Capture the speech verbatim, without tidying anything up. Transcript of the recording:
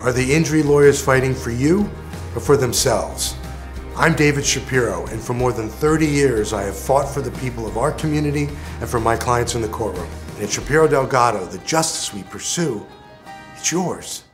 Are the injury lawyers fighting for you or for themselves? I'm David Shapiro, and for more than thirty years I have fought for the people of our community and for my clients in the courtroom. And at Shapiro Delgado, the justice we pursue, it's yours.